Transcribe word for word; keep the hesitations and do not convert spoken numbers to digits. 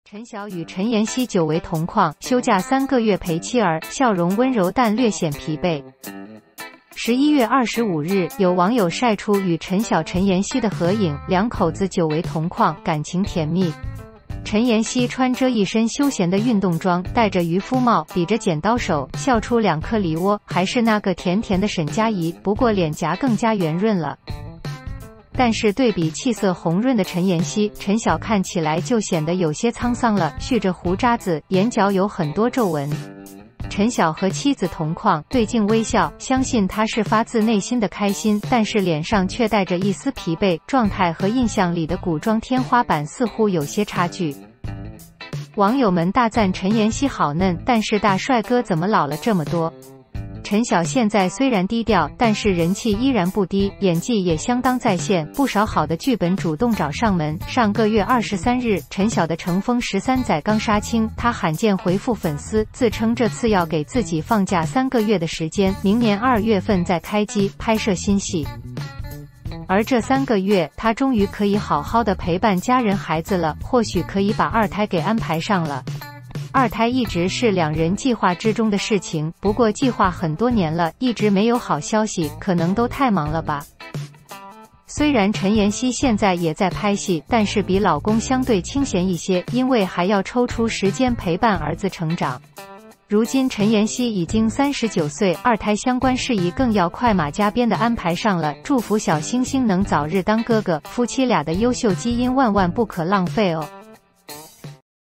陈晓与陈妍希久违同框，休假三个月陪妻儿，笑容温柔但略显疲惫。十一月二十五日，有网友晒出与陈晓、陈妍希的合影，两口子久违同框，感情甜蜜。陈妍希穿着一身休闲的运动装，戴着渔夫帽，比着剪刀手，笑出两颗梨窝，还是那个甜甜的沈佳宜，不过脸颊更加圆润了。但是对比气色红润的陈妍希，陈晓看起来就显得有些沧桑了，蓄着胡渣子，眼角有很多皱纹。陈晓和妻子同框，对镜微笑，相信他是发自内心的开心，但是脸上却带着一丝疲惫，状态和印象里的古装天花板似乎有些差距。网友们大赞陈妍希好嫩，但是大帅哥怎么老了这么多？陈晓现在虽然低调，但是人气依然不低，演技也相当在线，不少好的剧本主动找上门。上个月二十三日，陈晓的《乘风十三载》刚杀青，他罕见回复粉丝，自称这次要给自己放假三个月的时间，明年二月份再开机拍摄新戏。而这三个月，他终于可以好好的陪伴家人孩子了，或许可以把二胎给安排上了。二胎一直是两人计划之中的事情，不过计划很多年了，一直没有好消息，可能都太忙了吧。虽然陈妍希现在也在拍戏，但是比老公相对清闲一些，因为还要抽出时间陪伴儿子成长。如今陈妍希已经三十九岁，二胎相关事宜更要快马加鞭的安排上了，祝福小星星能早日当哥哥，夫妻俩的优秀基因万万不可浪费哦。